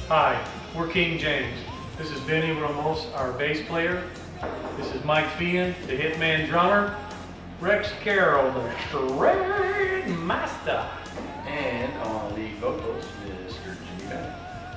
Hi, we're King James. This is Benny Ramos, our bass player. This is Mike Feehan, the Hitman drummer. Rex Carroll, the shred master. And on lead vocals, Mr. Jimmy Bennett.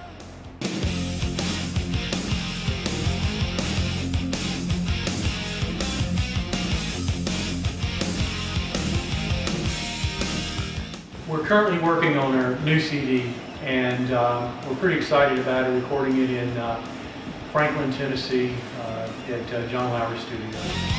We're currently working on our new CD, and we're pretty excited about it, recording it in Franklin, Tennessee at John Lowry Studio.